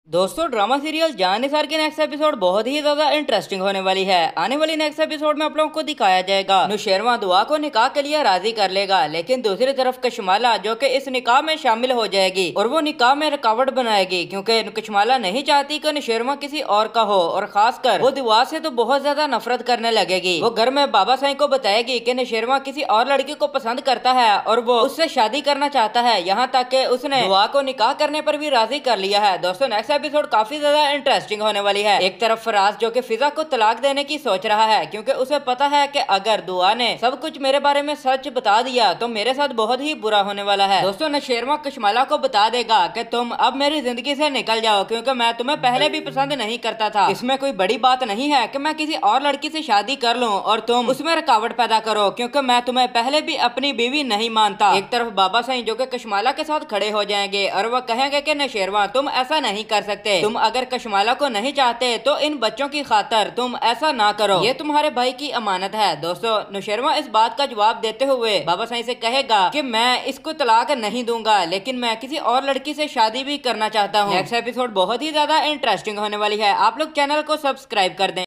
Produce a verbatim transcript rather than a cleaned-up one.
दोस्तों drama serial जान निसार की नेक्स्ट एपिसोड बहुत ही ज्यादा इंटरेस्टिंग होने वाली है। आने वाली नेक्स्ट एपिसोड में आप लोगों को दिखाया जाएगा नुशेरवा दुआ को निकाह के लिए राजी कर लेगा, लेकिन दूसरी तरफ कशमाला जो कि इस निकाह में शामिल हो जाएगी और वो निकाह में रुकावट बनाएगी, क्योंकि कशमाला नहीं चाहती कि नुशेरवा किसी और का हो और खासकर वो दुआ से तो बहुत ज्यादा नफरत करने लगेगी। वो घर में बाबा साईं को बताएगी कि नुशेरवा किसी और लड़की को पसंद करता है और वो उससे शादी करना चाहता है, यहाँ तक कि उसने दुआ को निकाह करने पर भी राजी कर लिया है। दोस्तों नेक्स्ट एपिसोड काफी ज्यादा इंटरेस्टिंग होने वाली है। एक तरफ फराज जो कि फिजा को तलाक देने की सोच रहा है, क्योंकि उसे पता है कि अगर दुआ ने सब कुछ मेरे बारे में सच बता दिया तो मेरे साथ बहुत ही बुरा होने वाला है। दोस्तों नशेरमा कशमाला को बता देगा कि तुम अब मेरी जिंदगी से निकल जाओ, क्योंकि मैं तुम्हें पहले भी पसंद नहीं करता था। इसमें कोई बड़ी बात नहीं है कि मैं किसी और लड़की से शादी कर लूं और तुम उसमें रुकावट पैदा करो, क्योंकि मैं तुम्हें पहले भी अपनी बीवी नहीं मानता। एक तरफ बाबा साईं जो कि कशमाला के साथ खड़े हो जाएंगे और वह कहेंगे कि नशेरवा तुम ऐसा नहीं कर सकते, तुम अगर कशमाला को नहीं चाहते तो इन बच्चों की खातर तुम ऐसा ना करो, ये तुम्हारे भाई की अमानत है। दोस्तों नुशेरवा इस बात का जवाब देते हुए बाबा साईं से कहेगा कि मैं इसको तलाक नहीं दूंगा, लेकिन मैं किसी और लड़की से शादी भी करना चाहता हूँ। नेक्स्ट एपिसोड बहुत ही ज्यादा इंटरेस्टिंग होने वाली है। आप लोग चैनल को सब्सक्राइब कर दें।